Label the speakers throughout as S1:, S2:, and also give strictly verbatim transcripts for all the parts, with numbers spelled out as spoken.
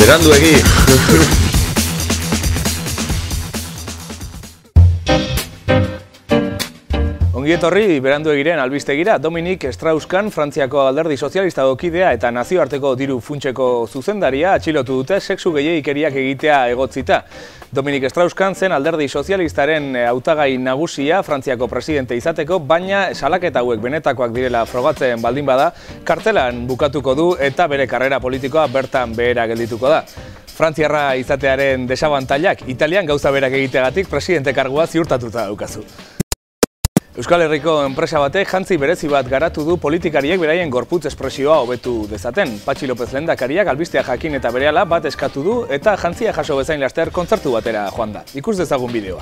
S1: beranduegi. Ongi etorri beranduegiren albistegira. Dominik Strauss-Kahn, Frantziako alderdi sozialista kidea eta nazioarteko diru funtseko zuzendaria atxilotu dute sexu gehiegikeriak egitea egotzita. Dominik Strauss-Kahn zen alderdi sozialistaren hautagai nagusia Frantziako presidente izateko, baina salaketa hauek benetakoak direla frogatzen baldin bada, kartelan bukatuko du eta bere karrera politikoa bertan behera geldituko da. Frantziarra izatearen desabantailak Italian gauza berak egiteagatik presidente kargua ziurtatuta daukazu. Euskal Herriko enpresa batek jantzi berezi bat garatu du politikariek beraien gorputz espresioa hobetu dezaten. Patxi López lehendakariak albistea jakin eta berehala bat eskatu du eta jantzia jaso bezain laster kontzertu batera joan da. Ikus dezagun bideoa.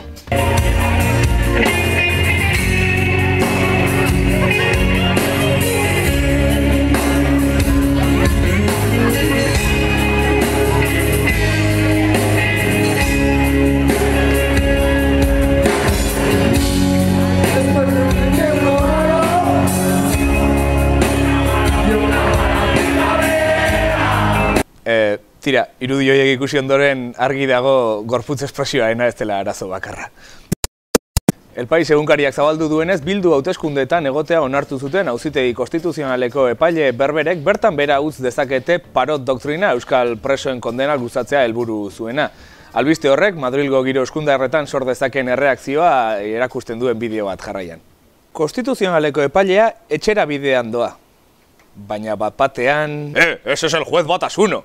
S1: E, tira, irudi horiek ikusi ondoren argi dago gorputz espresioarena ez dela arazo bakarra. El País egunkariak zabaldu duenez, Bildu hauteskundeetan egotea onartu zuten auzitegi konstituzionaleko epaile berberek bertan bera utz dezakete parot doktrina euskal presoen kondena luzatzea helburu zuena. Albiste horrek, Madrilgo giro eskundarretan sor dezaken erreakzioa erakusten duen bideo bat jarraian. Konstituzionaleko epailea etxera bidean doa. Baina bat batean... Eh, ese es el juez Batasuno!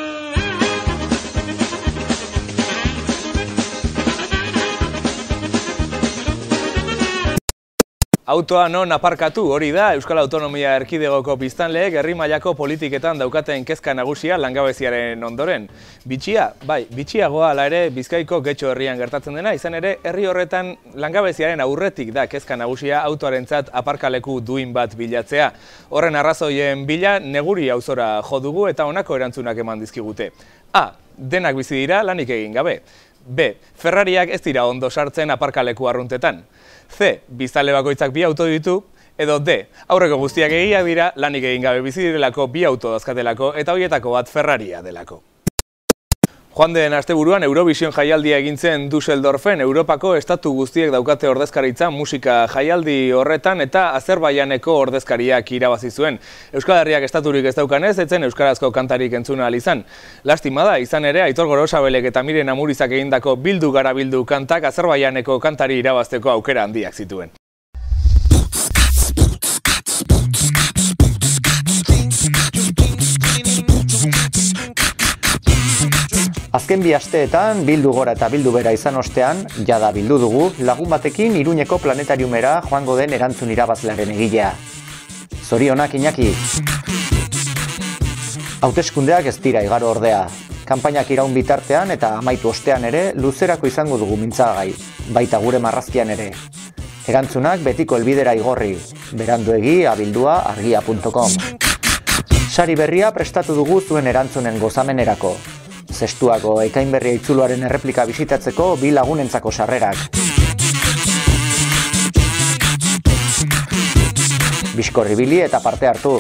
S1: Autoa non aparkatu hori da Euskal Autonomia Erkidegoko biztanleek herri mailako politiketan daukaten kezka nagusia langabeziaren ondoren. Bitxia, bai, bitxiagoa hala ere Bizkaiko Getxo herrian gertatzen dena, izan ere herri horretan langabeziaren aurretik da kezka nagusia autoarentzat aparkaleku duin bat bilatzea. Horren arrazoien bila neguri auzora jo dugu eta honako erantzunak eman dizkigute. A. Denak bizi dira lanik egin gabe. B. Ferrariak ez dira ondo sartzen aparkaleku arruntetan. C. Biztanle bakoitzak bi auto ditu. Edo D. Aurreko guztiak egiak dira lanik egin gabe bizi direlako bi auto dazkatelako eta horietako bat Ferraria delako. Joan den asteburuan Eurovision jaialdia egin zen Düsseldorfen, Europako estatu guztiek daukate ordezkaritza musika jaialdi horretan eta Azerbaijaneko ordezkariak irabazi zuen. Euskal Herriak estaturik ez daukanez, etzen euskarazko kantarik entzuna ahal izan. Lastima da, izan ere, Aitor Gorosabelek eta Miren Amurizak egindako Bildu gara bildu kantak Azerbaijaneko kantari irabazteko aukera handiak zituen.
S2: Azken bi asteetan, bildu gora eta bildu bera izan ostean, jada bildu dugu, lagun batekin Iruñeko planetariumera joango den erantzun irabazlearen egilea. Zorionak, Iñaki! Hauteskundeak ez dira igaro ordea. Kanpainak iraun bitartean eta amaitu ostean ere, luzerako izango dugu mintzagai, baita gure marrazkian ere. Erantzunak betiko helbidera igorri, beranduegi abildua argia puntu com. Sari berria prestatu dugu zuen erantzunen gozamenerako. Zestuako ekainberria itzuluaren erreplika bisitatzeko bi lagunentzako sarrerak. Bizkorribili eta parte hartu.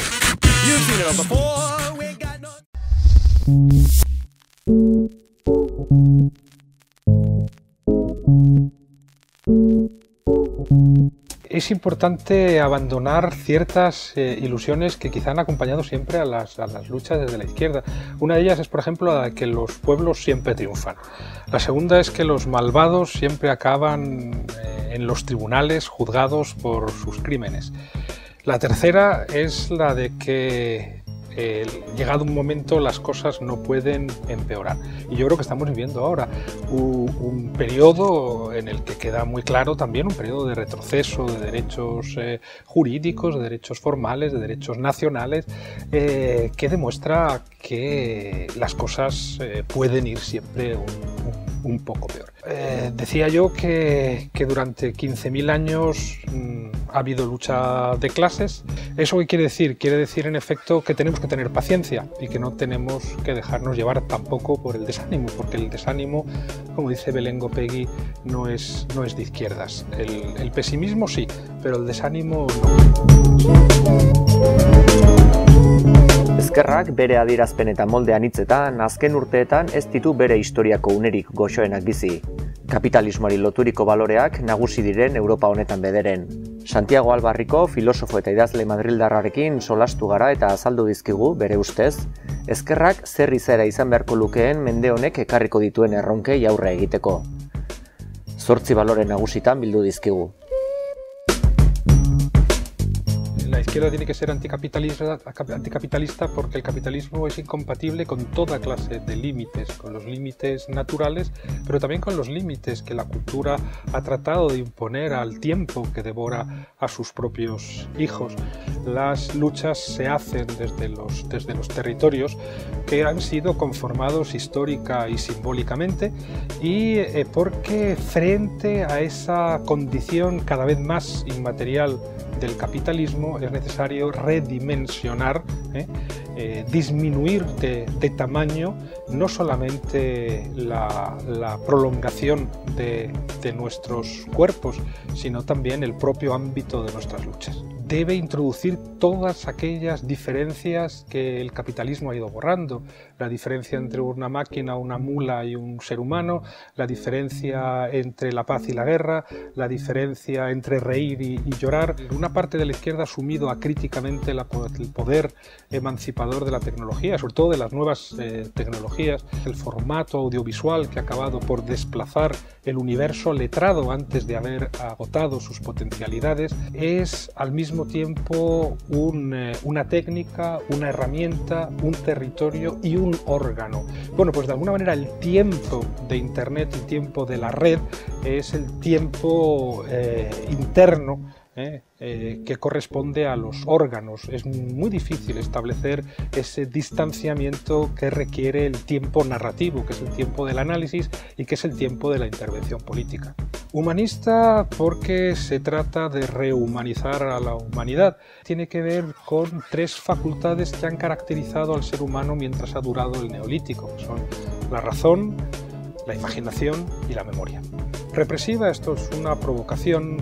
S3: Es importante abandonar ciertas eh, ilusiones que quizá han acompañado siempre a las, a las luchas desde la izquierda. Una de ellas es, por ejemplo, la de que los pueblos siempre triunfan. La segunda es que los malvados siempre acaban eh, en los tribunales juzgados por sus crímenes. La tercera es la de que Eh, llegado un momento las cosas no pueden empeorar y yo creo que estamos viviendo ahora un, un periodo en el que queda muy claro también un periodo de retroceso de derechos eh, jurídicos, de derechos formales, de derechos nacionales eh, que demuestra que las cosas eh, pueden ir siempre un, un, un poco peor. Eh, decía yo que, que durante quince mil años mmm, ha habido lucha de clases. ¿Eso qué quiere decir? Quiere decir en efecto que tenemos que tener paciencia y que no tenemos que dejarnos llevar tampoco por el desánimo, porque el desánimo, como dice Belén Gopegui, no es, no es de izquierdas. El, el pesimismo sí, pero el desánimo no.
S2: Ezkerrak bere adierazpen eta molde anitzetan, azken urteetan ez ditu bere historiako unerik goxoenak bizi. Kapitalismoari loturiko baloreak nagusi diren Europa honetan bederen. Santiago Albarriko filosofo eta idazle madrildarrarekin solastu gara eta azaldu dizkigu, bere ustez, ezkerrak zer izera izan beharko lukeen mende honek ekarriko dituen erronkei aurre egiteko. Zortzi balore nagusitan bildu dizkigu.
S3: La izquierda tiene que ser anticapitalista, anticapitalista porque el capitalismo es incompatible con toda clase de límites, con los límites naturales, pero también con los límites que la cultura ha tratado de imponer al tiempo que devora a sus propios hijos. Las luchas se hacen desde los, desde los territorios que han sido conformados histórica y simbólicamente y eh, porque frente a esa condición cada vez más inmaterial del capitalismo es necesario redimensionar, ¿eh? Eh, disminuir de, de tamaño no solamente la, la prolongación de, de nuestros cuerpos, sino también el propio ámbito de nuestras luchas. Debe introducir todas aquellas diferencias que el capitalismo ha ido borrando, la diferencia entre una máquina, una mula y un ser humano, la diferencia entre la paz y la guerra, la diferencia entre reír y, y llorar. Una parte de la izquierda ha asumido acríticamente la, el poder emancipador de la tecnología, sobre todo de las nuevas eh, tecnologías, el formato audiovisual que ha acabado por desplazar el universo letrado antes de haber agotado sus potencialidades, es al mismo tiempo un, eh, una técnica, una herramienta, un territorio y un órgano. Bueno, pues de alguna manera el tiempo de Internet, el tiempo de la red, es el tiempo eh, interno Eh, eh, que corresponde a los órganos. Es muy difícil establecer ese distanciamiento que requiere el tiempo narrativo, que es el tiempo del análisis y que es el tiempo de la intervención política. Humanista porque se trata de rehumanizar a la humanidad. Tiene que ver con tres facultades que han caracterizado al ser humano mientras ha durado el neolítico, que son la razón, la imaginación y la memoria. Represiva, esto es una provocación,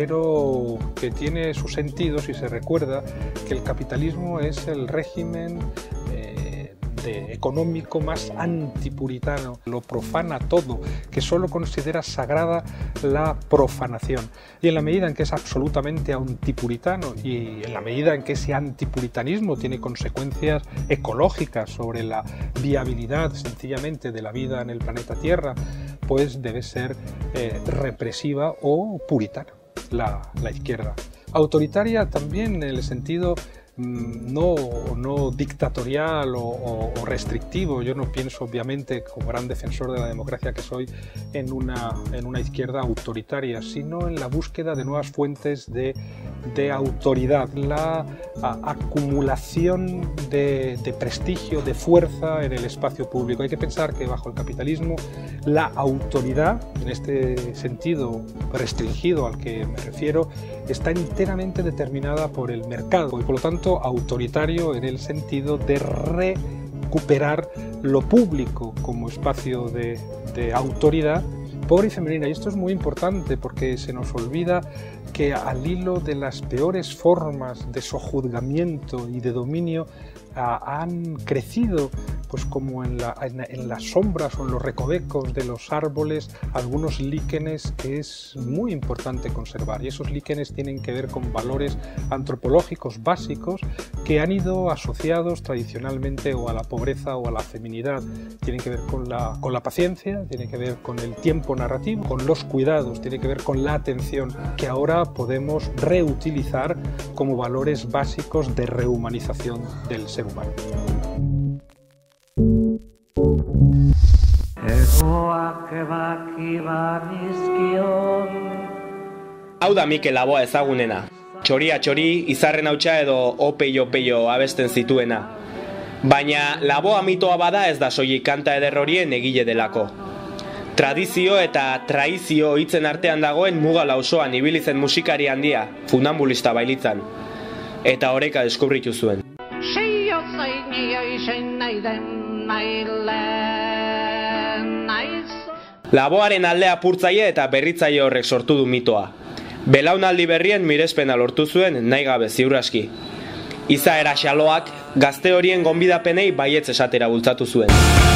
S3: pero que tiene su sentido si se recuerda que el capitalismo es el régimen eh, de, económico más antipuritano, lo profana todo, que solo considera sagrada la profanación. Y en la medida en que es absolutamente antipuritano y en la medida en que ese antipuritanismo tiene consecuencias ecológicas sobre la viabilidad sencillamente de la vida en el planeta Tierra, pues debe ser eh, represiva o puritana la, la izquierda. Autoritaria también en el sentido mmm, no, no dictatorial o, o, o restrictivo. Yo no pienso obviamente, como gran defensor de la democracia que soy, en una, en una izquierda autoritaria, sino en la búsqueda de nuevas fuentes de, de autoridad, la a, acumulación de, de prestigio, de fuerza en el espacio público. Hay que pensar que bajo el capitalismo la autoridad, en este sentido restringido al que me refiero, está enteramente determinada por el mercado y por lo tanto autoritario en el sentido de recuperar lo público como espacio de, de autoridad pobre y femenina. Y esto es muy importante porque se nos olvida que al hilo de las peores formas de sojuzgamiento y de dominio a, han crecido, pues como en, la, en, en las sombras o en los recovecos de los árboles, algunos líquenes que es muy importante conservar. Y esos líquenes tienen que ver con valores antropológicos básicos que han ido asociados tradicionalmente o a la pobreza o a la feminidad. Tienen que ver con la, con la paciencia, tienen que ver con el tiempo narrativo, con los cuidados, tiene que ver con la atención, que ahora podemos reutilizar como valores básicos de rehumanización del ser humano.
S4: Hau da Mikel Laboa ezagunena. Txoria txori, izarren hautsa edo opeio peio abesten zituena. Baina Laboa mitoa bada ez da soilik kanta eder horien egile delako. Tradizio eta traizio hitzen artean dagoen muga lausoan ibili zen musikari handia, funambulista bailitzan. Eta oreka deskubritu zuen. Laboaren alde apurtzaile eta berritzaile horrek sortu du mitoa. Belaunaldi berrien mirespena lortu zuen nahi gabe ziur aski. Izaera xaloak, gazte horien gonbidapenei baietz esatera bultzatu zuen.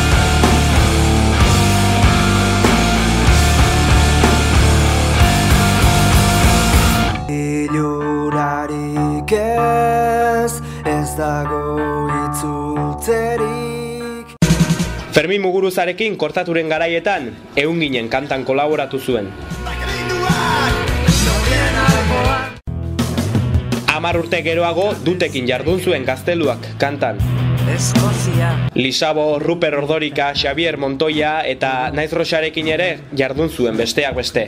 S5: Ilurarik ez, ez dago itzultzerik.
S4: Fermin Muguruzarekin kortaturen garaietan, ehun ginen kantan kolaboratu zuen. Hamar urte geroago dutekin jardun zuen gazteluak kantan. Lisabo, Ruper Ordorika, Xavier Montoya eta Naiz Roxarekin ere jardun zuen besteak beste.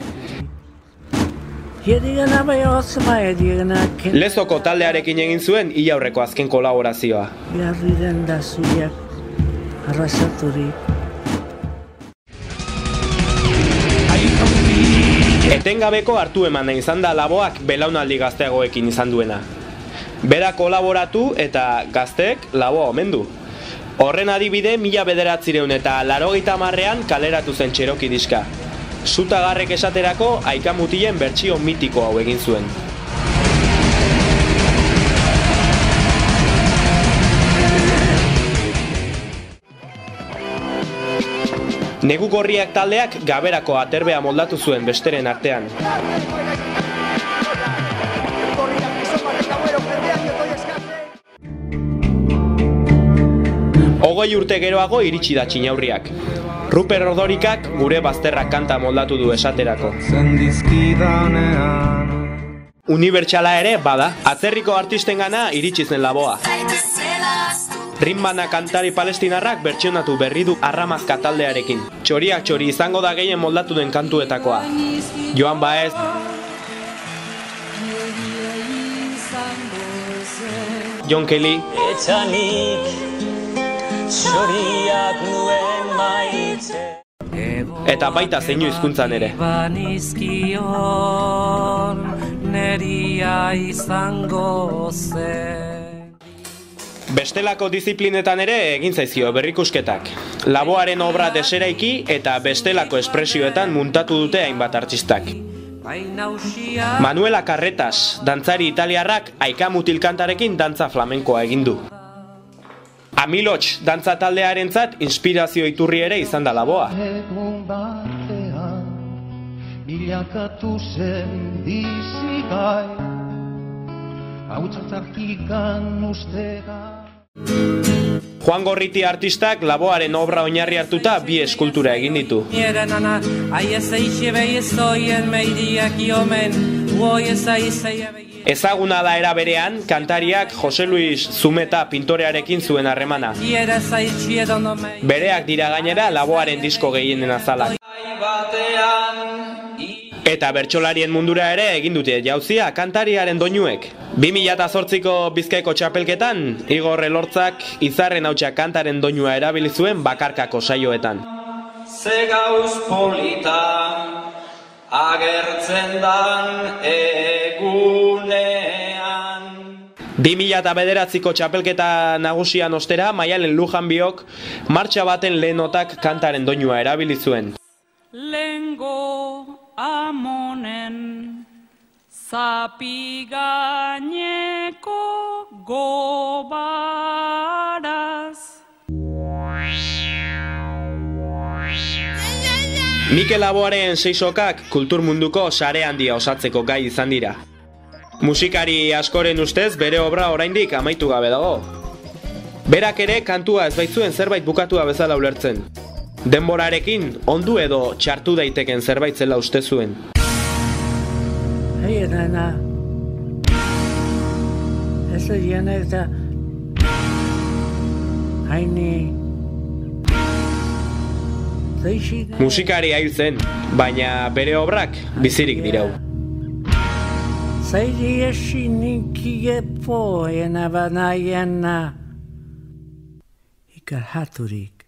S4: Lezoko taldearekin egin zuen ia aurreko azken kolaborazioa. Etengabeko hartu emana izan da Laboak belaunaldi gazteagoekin izan duena. Bera kolaboratu eta gazteek Laboa omen du. Horren adibide mila bederatzireun eta laurogeita hamarrean kaleratu zen Cherokee diska. Zutagarrek esaterako Aika Mutilen bertsio mitiko hau egin zuen. Negu Gorriak taldeak Gaberako aterbea moldatu zuen besteren artean. Hogei urte geroago iritsi da Txinaurriak. Ruper Ordorikak gure bazterrak kanta moldatu du esaterako. Unibertsala ere bada, atzerriko artistengana iritsi zen Laboa. Rinbana kantari palestinarrak bertsionatu berri du Arramazka taldearekin. Txoriak txori izango da gehien moldatu den kantuetakoa. Joan Baez, John Kelly, eta baita zeinu hizkuntzan ere. Bestelako diziplinetan ere egin zaizkio berrikusketak. Laboaren obra deseraiki eta bestelako espresioetan muntatu dute hainbat artistak. Manuela Carretas, dantzari italiarrak Aika Mutil kantarekin dantza flamenkoa egin du. Amilots dantza taldearentzat inspirazio iturri ere izan da Laboa. Juan Gorriti artistak Laboaren obra oinarri hartuta bi eskultura egin ditu. Ezaguna da era berean, kantariak Jose Luis Zumeta pintorearekin zuen harremana. Bereak dira gainera Laboaren disko gehienen azalak. Eta bertsolarien mundura ere egin dute jauzia kantariaren doinuek. bi mila zortziko Bizkaiko txapelketan, Igor Elortzak Izarren hautsa kantaren doinua erabili zuen bakarkako saioetan.
S6: Ze gauz polita agertzen dan egunean.
S4: bi mila bederatziko txapelketa nagusian ostera, Maialen Lujanbiok martxa baten lehen notak kantaren doinua erabili zuen.
S7: Lengo amonen zapi gaineko gobaraz.
S4: Mikel Laboaren seisokak kultur munduko sare handia osatzeko gai izan dira. Musikari askoren ustez bere obra oraindik amaitu gabe dago. Berak ere kantua ez baitzuen zerbait bukatua bezala ulertzen. Denborarekin ondu edo txartu daiteken zerbait zela uste zuen.
S8: Hei, nana. Ez egin eta haini
S4: musikari hil zen, baina bere obrak bizirik dirau.
S8: Zairi esinik epoena banaiena ikarhaturik.